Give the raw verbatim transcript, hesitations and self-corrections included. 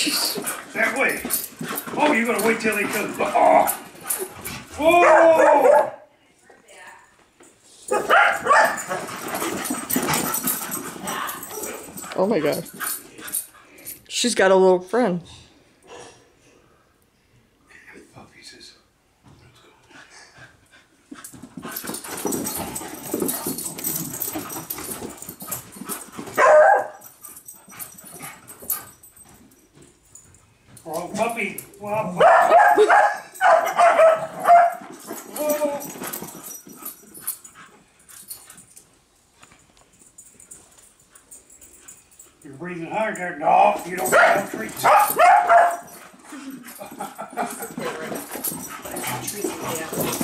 That way. Oh, you're gonna wait till he comes. Oh. Oh. Oh my god. She's got a little friend. Oh, puppy. Well, puppy. Oh. You're breathing hard there. No, you don't have treats. Treats, yeah.